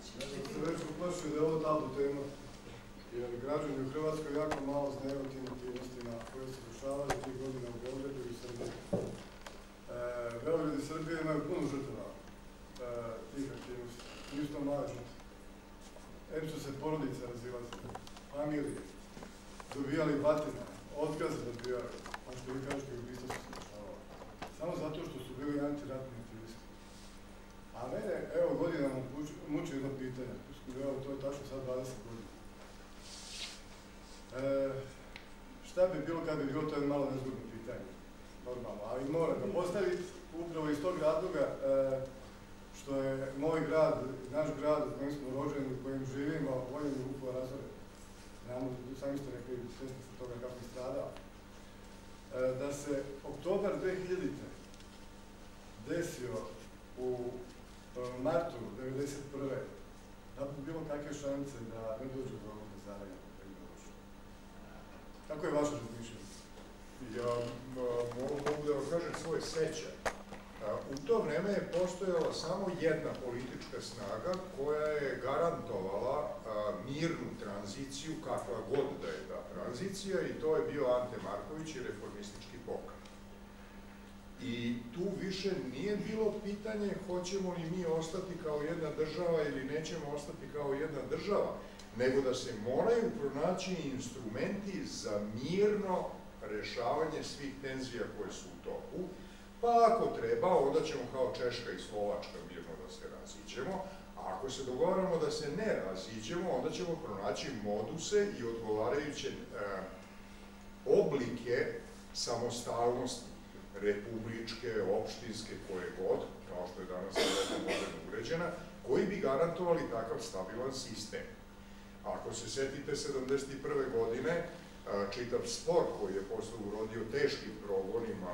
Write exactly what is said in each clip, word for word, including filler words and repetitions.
Ja sam se već uplašio da je ovo tabu tema, jer građani u Hrvatskoj jako malo znaju o tim aktivnostima koje se dešavaju tih godina u Beogradu i u Srbiji. Beograd i Srbije imaju puno žrtava tih aktivnosti, ništa male žrtve. Em su se porodice razilazile, familije, dobijali batine, otkaze dobijali, ono što vi kažete i ubistva su se dešavali. Samo zato što su bili antiratni aktivisti. A mene, evo, godinama muči jedno pitanje, evo, to je tačno sad dvadeset godina. Šta bi bilo kad bi bilo, to je malo nezgodno pitanje, normalno, ali moram ga postaviti upravo iz tog razloga što je moj grad, naš grad u kojem smo rođeni, u kojem živimo, voljeni Vukovar razoren. Sami ste rekli, svjesni ste toga kako je stradao. Da se oktobar dve hiljadite desio u martu devedeset prve. Da bi bilo kakve šance da ne dođe do ovog razaranja. Kako je vaše razmišljanje? Ja mogu da vam kažem svoje sećanje. U to vreme je postojala samo jedna politička snaga koja je garantovala mirnu tranziciju, kakva god da je ta tranzicija, i to je bio Ante Marković i Reformistički pokret. I tu više nije bilo pitanje hoćemo li mi ostati kao jedna država ili nećemo ostati kao jedna država, nego da se moraju pronaći instrumenti za mirno rešavanje svih tenzija koje su u toku, pa ako treba, onda ćemo kao Češka i Slovačka mirno da se raziđemo, a ako se dogovaramo da se ne raziđemo, onda ćemo pronaći moduse i odgovarajuće oblike samostalnosti, republičke, opštinske, koje god, kao što je danas moderno uređena, koji bi garantovali takav stabilan sistem. Ako se setite sedamdeset prve godine, čitav spor koji je posle urodio teškim progonima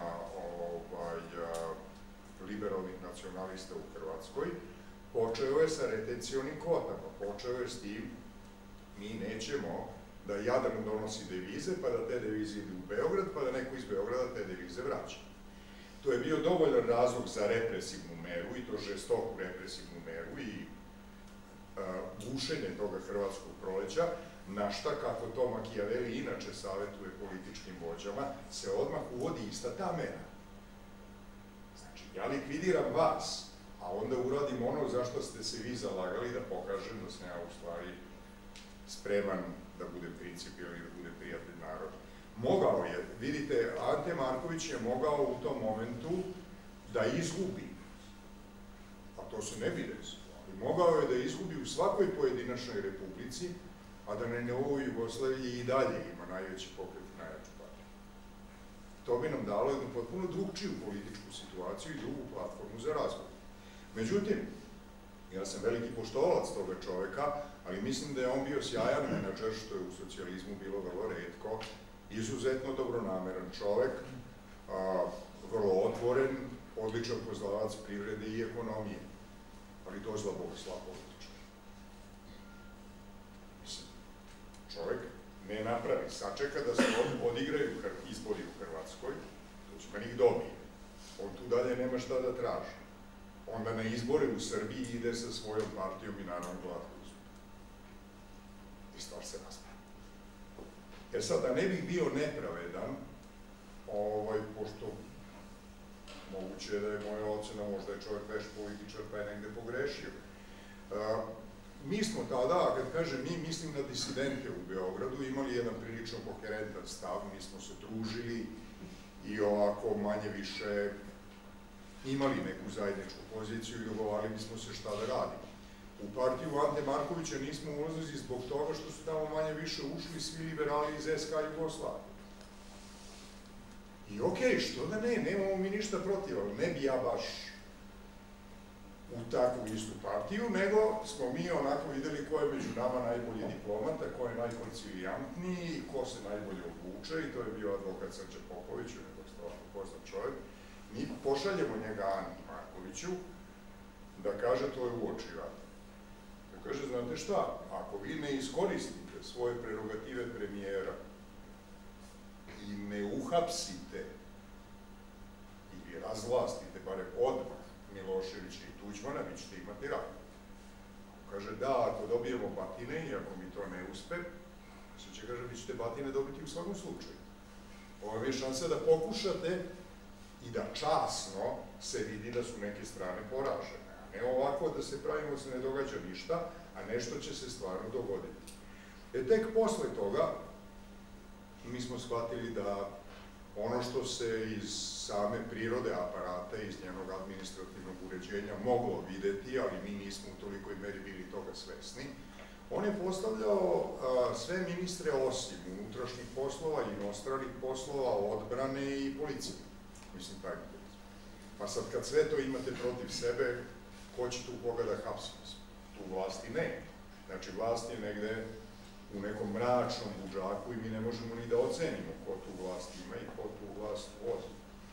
liberalnih nacionalista u Hrvatskoj, počeo je sa retencionim kvotama, počeo je s tim mi nećemo da Jadran donosi devize, pa da te devize idu u Beograd, pa da neko iz Beograda te devize vraća. To je bio dovoljan razlog za represivnu meru, i to žestoku represivnu meru i gušenje toga hrvatskog proleća, na šta, kako to Makijaveli inače savetuje političkim vođama, se odmah uvodi ista ta mera. Znači, ja likvidiram vas, a onda uradim ono za što ste se vi zalagali, da pokažem da sam ja u stvari spreman da budem principijelan i da budem prijatelj naroda. Mogao je, vidite, Ante Marković je mogao u tom momentu da izgubi, a to se ne bi desilo, ali mogao je da izgubi u svakoj pojedinačnoj republici, a da na nivou Jugoslavije i dalje ima najveći pokret i najjaču partiju. To bi nam dalo jednu potpuno drugčiju političku situaciju i drugu platformu za razgovor. Međutim, ja sam veliki poštovalac toga čoveka, ali mislim da je on bio sjajan menadžer, što je u socijalizmu bilo vrlo retko, izuzetno dobronameran čovek, vrlo otvoren, odličan poznavalac privrede i ekonomije, ali to je zla političar. Mislim, čovek ne napravi, sačeka da se odigraju izbori u Hrvatskoj, to će pa njih dobije. On tu dalje nema šta da traži. Onda na izbore u Srbiji ide sa svojom partijom i naravno glatko izbor. I stvar se raspada. E sad, da ne bih bio nepravedan, pošto moguće je da je moja ocena, možda je čovjek veš političar pa je negde pogrešio. Mi smo tada, kad kažem mi, mislim na disidente u Beogradu, imali jedan prilično koherentan stav, mi smo se družili i ovako manje više imali neku zajedničku poziciju i dogovarali smo se šta da radimo. U partiju Ante Markovića nismo ulazili zbog toga što su tamo manje više ušli svi liberali iz es ka Jugoslavije. I okej, što da ne, nemamo mi ništa protiv, ali ne bi ja baš u takvu istu partiju, nego smo mi onako videli ko je među nama najbolji diplomata, ko je najkonciliantniji, ko se najbolje obuče, i to je bio advokat Srđan Popović, neko stvarno poznat čovjek. Mi pošaljemo njega Anti Markoviću da kaže to je uoči rata. Da kaže, znate šta, ako vi ne iskoristite svoje prerogative premijera i ne uhapsite ili razvlastite, barem odmah, Miloševića i Tuđmana, vi ćete imati rat. Kaže, da, ako dobijemo batine i ako mi to ne uspe, se će, kaže, vi ćete batine dobiti u svakom slučaju. Ovo je šansa da pokušate i da časno se vidi da su neke strane poražene, a ne ovako da se pravimo da se ne događa ništa, a nešto će se stvarno dogoditi. E, tek posle toga mi smo shvatili da ono što se iz same prirode aparata, iz njenog administrativnog uređenja moglo videti, ali mi nismo u tolikoj meri bili toga svesni, on je postavljao a, sve ministre osim unutrašnjih poslova, inostranih poslova, odbrane i policije. Mislim, taj policija. Pa sad, kad sve to imate protiv sebe, ko će tu koga da hapsi? Tu vlasti ne. Znači, vlast je negde u nekom mračnom budžaku i mi ne možemo ni da ocenimo ko tu vlast ima i ko tu vlast vodi.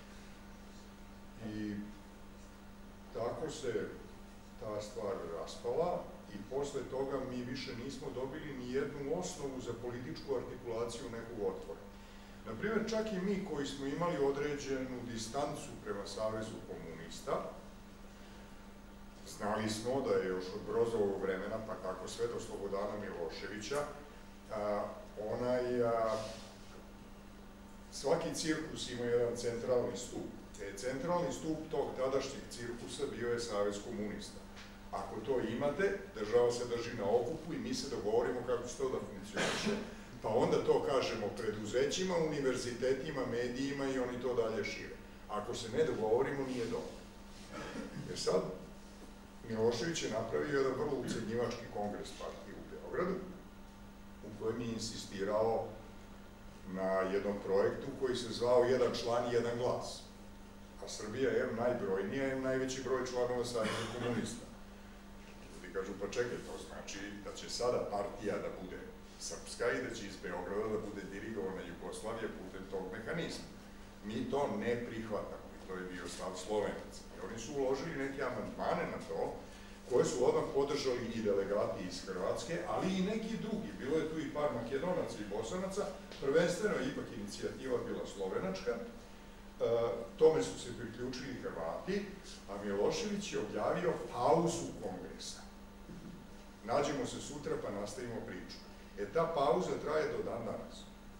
I tako se ta stvar raspala i posle toga mi više nismo dobili ni jednu osnovu za političku artikulaciju nekog otpora. Naprimjer, čak i mi koji smo imali određenu distancu prema Savezu komunista, znali smo da je još od Brozovog vremena, pa tako sve do Slobodana Miloševića, a, onaj, a, svaki cirkus ima jedan centralni stup. E, centralni stup tog tadašnjeg cirkusa bio je Savez komunista. Ako to imate, država se drži na okupu i mi se dogovorimo kako će to da funkcioniše, pa onda to kažemo preduzećima, univerzitetima, medijima i oni to dalje šire. Ako se ne dogovorimo, nije dobro. Jer sad, Milošević je napravio jedan vrlo ucenjivački kongres partije u Beogradu, u kojem je insistirao na jednom projektu koji se zvao Jedan član i jedan glas. A Srbija je najbrojnija, je najveći broj članova Saveza komunista. Ljudi kažu, pa čekaj, to znači da će sada partija da bude srpska i da će iz Beograda da bude dirigovana Jugoslavija putem tog mehanizma. Mi to ne prihvatamo i to je bio stav Slovenaca. I oni su uložili neke amandmane na to, koje su odmah podržali i delegati iz Hrvatske, ali i neki drugi. Bilo je tu i par Makedonaca i Bosanaca, prvenstveno je ipak inicijativa bila slovenačka, e, tome su se priključili Hrvati, a Milošević je objavio pauzu kongresa. Nađemo se sutra pa nastavimo priču. E, ta pauza traje do dan danas.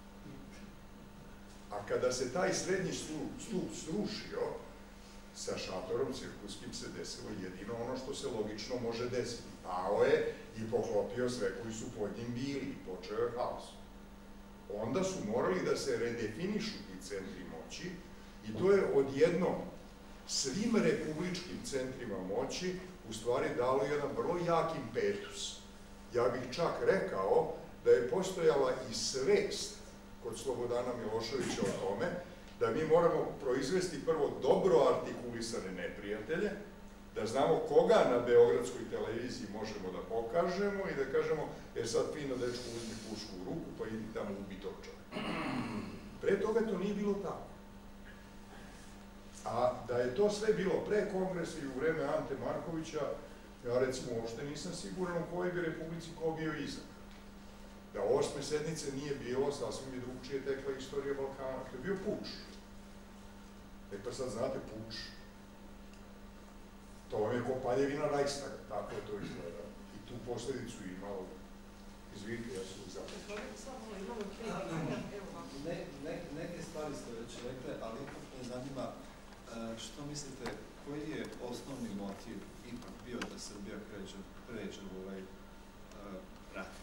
A kada se taj srednji stup srušio, sa šatorom cirkuskim se desilo jedino ono što se logično može desiti. Pao je i poklopio sve koji su pod njim bili i počeo je haos. Onda su morali da se redefinišu ti centri moći i to je odjednom svim republičkim centrima moći u stvari dalo jedan vrlo jak impetus. Ja bih čak rekao da je postojala i svest kod Slobodana Miloševića o tome da mi moramo proizvesti prvo dobro artikulisane neprijatelje, da znamo koga na beogradskoj televiziji možemo da pokažemo i da kažemo, jer sad fino dečko uzmi pušku u ruku pa idi tamo ubi tog čoveka. Pre toga to nije bilo tako. A da je to sve bilo pre kongresa i u vreme Ante Markovića, ja recimo uopšte nisam siguran u kojoj bi republici ko bio izabran. Da osme sednice nije bilo, sasvim bi drugčije tekla istorija Balkana. To je bio puč. E pa sad znate puč. To vam je ko paljevina Rajstaga, tako je to izgleda. I tu posledicu imao. Izvinite, ja sam zapravo. Neke stvari ste već rekli, ali ipak me zanima što mislite, koji je osnovni motiv ipak bio da Srbija pređe u ovaj rat?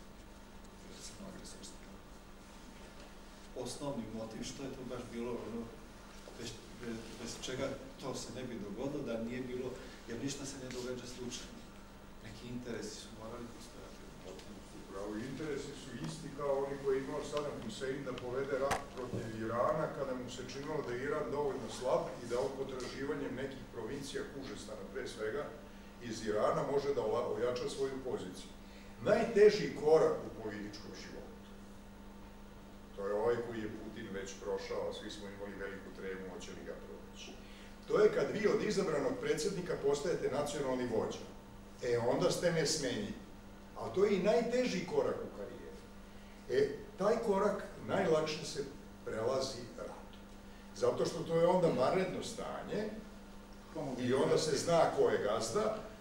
Osnovni motiv, što je to baš bilo, ono, bez čega to se ne bi dogodilo, da nije bilo, jer ništa se ne događa slučajno. Neki interesi su morali postojati. Upravo, interesi su isti kao oni koji je imao Saddam Hussein da povede rat protiv Irana, kada mu se činilo da je Iran dovoljno slab i da on potraživanjem nekih provincija Kužestana, pre svega, iz Irana može da ojača svoju poziciju. Najteži korak u političkom životu. To je ovaj koji je Putin već prošao, svi smo imali veliku tremu, hoće li ga proći. To je kad vi od izabranog predsjednika postajete nacionalni vođa. E, onda ste nesmenjivi. Ali to je i najteži korak u karijeri. E, taj korak najlakše se prelazi ratom. Zato što to je onda vanredno stanje i onda se zna ko je gazda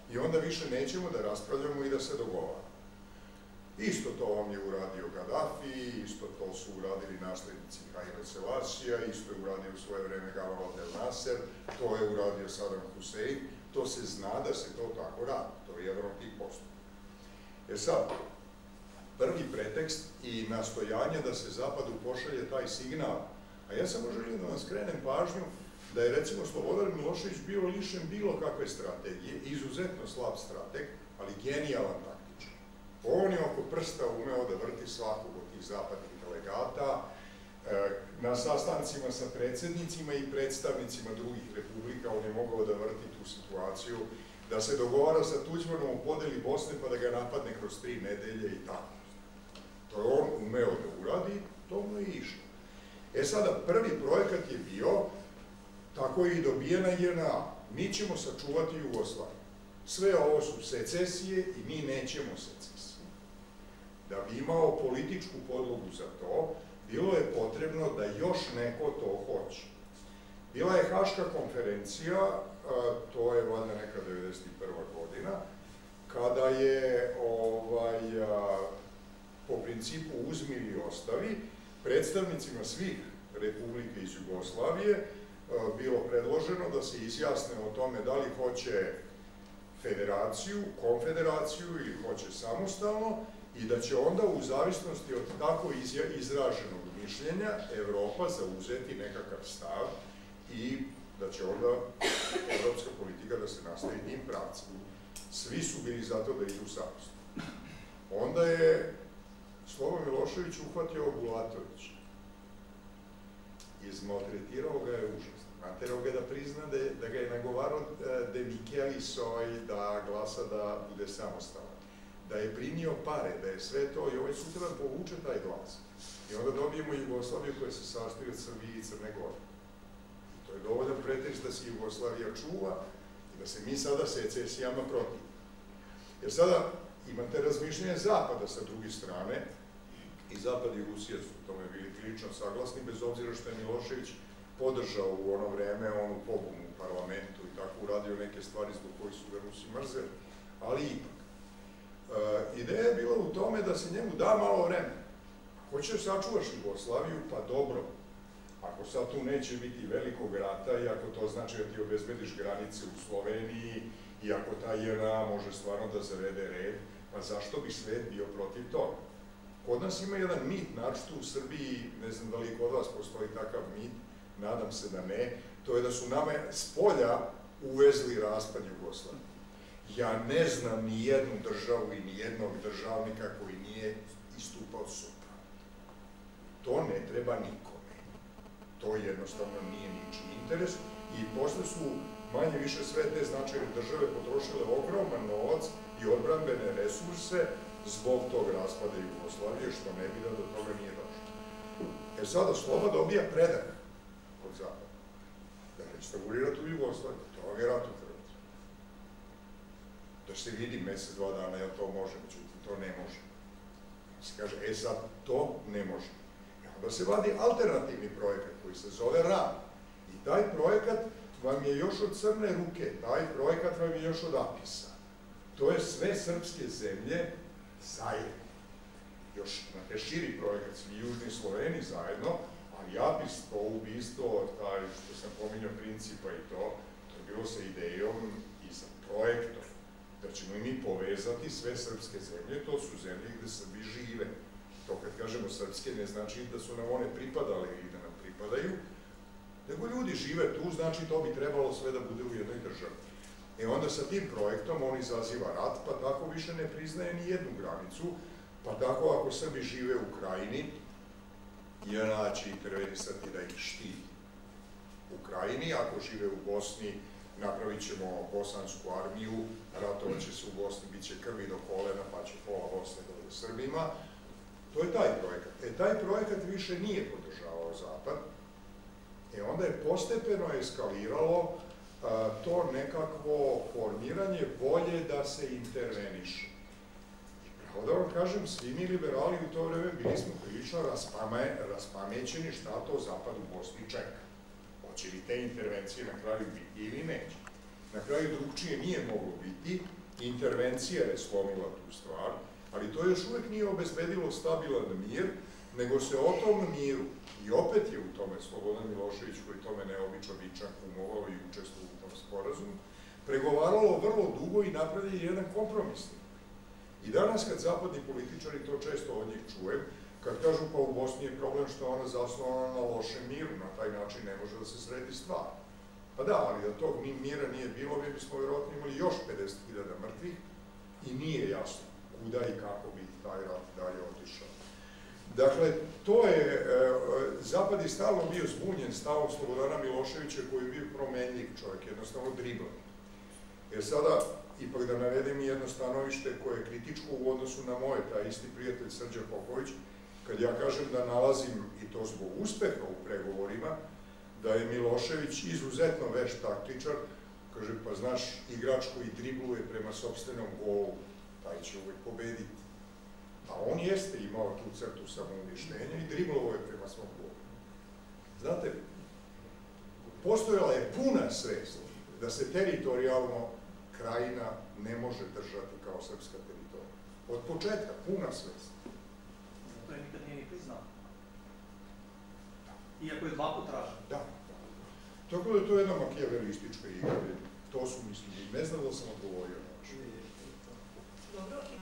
i onda više nećemo da raspravljamo i da se dogovaramo. Isto to vam je uradio Gaddafi, isto to su uradili naslednici Haile Selasija, isto je uradio u svoje vreme Gamal Abdel Nasser, to je uradio Saddam Hussein, to se zna da se to tako radi, to je jedan od tih postupaka. Jer sad, prvi pretekst i nastojanje da se Zapadu pošalje taj signal, a ja samo želim da vam skrenem pažnju da je recimo Slobodan Milošević bio lišen bilo kakve strategije, izuzetno slab strateg, ali genijalan taktičar. On je oko prsta umeo da vrti svakog od tih zapadnih delegata, na sastancima sa predsednicima i predstavnicima drugih republika on je mogao da vrti tu situaciju, da se dogovara sa Tuđmanom o podeli Bosne pa da ga napadne kroz tri nedelje i tako. To je on umeo da uradi, to mu je išlo. E sada, prvi projekat je bio, tako je i dobijena J N A, mi ćemo sačuvati Jugoslaviju. Sve ovo su secesije i mi nećemo secesije. Da bi imao političku podlogu za to, bilo je potrebno da još neko to hoće. Bila je Haška konferencija, to je valjda neka devedeset prva godina, kada je po principu uzmi ili ostavi predstavnicima svih republika iz Jugoslavije bilo predloženo da se izjasne o tome da li hoće federaciju, konfederaciju ili hoće samostalno i da će onda u zavisnosti od tako izraženog mišljenja Evropa zauzeti nekakav stav i da će onda evropska politika da se nastavi tim pravcem. Svi su bili zato da idu samostalno. Onda je Slobo Milošević uhvatio Bulatovića. Izmaltretirao ga je užasno. Naterao ga da prizna da ga je nagovarao De Michelis da glasa da bude samostalan. Da je primio pare, da je sve to i ovaj sutra povuče taj glas. I onda dobijemo Jugoslaviju koja se sastoji od Srbije i Crne Gore. To je dovoljan pretekst da se Jugoslavija čuva i da se mi sada secesijama protiv. Jer sada imate razmišljenje Zapada sa druge strane, i Zapad i Rusija su u tome bili prilično saglasni, bez obzira što je Milošević podržao u ono vreme onu pobunu u parlamentu i tako uradio neke stvari zbog kojih su ga Rusi mrzeli, ali ipak. Ideja je bila u tome da se njemu da malo vremena. Hoćeš sačuvaš Jugoslaviju, pa dobro. Ako sad tu neće biti velikog rata i ako to znači da ti obezbediš granice u Sloveniji i ako ta J N A može stvarno da zavede red, pa zašto bi svet bio protiv toga? Kod nas ima jedan mit, naročito u Srbiji, ne znam da li kod vas postoji takav mit, nadam se da ne, to je da su nama s polja uvezli raspad Jugoslavije. Ja ne znam ni jednu državu i ni jednog državnika koji nije istupao suprotno. To ne treba nikome. To jednostavno nije ničiji interes i posle su manje više sve te značajne države potrošile ogroman novac i odbrambene resurse zbog tog raspada Jugoslavije, što ne bi da do toga nije došlo. Jer sada Sloba dobija predah od Zapada. Da restaurirati u Jugoslaviju, to vam je rat u Hrvatskoj. Da se vidi mesec, dva dana, jel to može, međutim, to ne može. Se kaže, e sad, to ne može. I onda se vadi alternativni projekat koji se zove RAM. I taj projekat vam je još od crne ruke, taj projekat vam je još od Apisa. To je sve srpske zemlje zajedno. Još na širi projekat, svi južni Sloveni zajedno, ali Apis, to ubistvo, taj što sam pominjao principa i to, to je bilo sa idejom i sa projektom, da ćemo i mi povezati sve srpske zemlje, to su zemlje gde Srbi žive. To kad kažemo srpske ne znači da su nam one pripadale ili da nam pripadaju, nego ljudi žive tu, znači to bi trebalo sve da bude u jednoj državi. E onda sa tim projektom on izaziva rat, pa tako više ne priznaje ni jednu granicu, pa tako ako Srbi žive u Krajini, J N A će intervenisati da ih štiti u Krajini, ako žive u Bosni, napravit ćemo bosansku armiju, ratovat će se u Bosni, bit će krvi do kolena, pa će pola Bosne da bude Srbima. To je taj projekat. E, taj projekat više nije podržavao Zapad, e onda je postepeno eskaliralo to nekakvo formiranje volje da se interveniše. I pravo da vam kažem, svi mi liberali u to vreme bili smo prilično raspamećeni šta to Zapad u Bosni čeka. Hoće li te intervencije na kraju biti ili neće. Na kraju drugčije nije moglo biti, intervencija je slomila tu stvar, ali to još uvek nije obezbedilo stabilan mir, nego se o tom miru, i opet je u tome Slobodan Milošević, koji tome neobično bičan kumovao i učestvovao u tom sporazumu, pregovaralo vrlo dugo i napravili jedan kompromisni. I danas kad zapadni političari, to često od njih čujem, kad kažu pa u Bosni je problem što je ona zasnovana na lošem miru, na taj način ne može da se sredi stvar. Pa da, ali da tog mira nije bilo, mi bismo vjerojatno imali još pedeset hiljada mrtvih i nije jasno kuda i kako bi taj rat dalje otišao. Dakle, to je, e, Zapad je stalno bio zbunjen stavom Slobodana Miloševića koji je bio promenljiv čovjek, jednostavno driblan. Jer sada, ipak da navedem i jedno stanovište koje je kritičko u odnosu na moje, taj isti prijatelj Srđan Popović, kad ja kažem da nalazim, i to zbog uspeha u pregovorima, da je Milošević izuzetno veš taktičar, kaže, pa znaš, igrač koji dribluje prema sopstvenom golu, taj će uvek pobediti. A on jeste imao tu crtu samouništenja i driblovo je prema svom golu. Znate, postojala je puna svest da se teritorijalno krajina ne može držati kao srpska teritorija. Od početka, puna svest. To je nikad nije ni priznao. Iako je dva put tražen. Da. Tako da je to jedna makijavelistička igra. To su mislili. Ne znam da sam odgovorio. Dobro.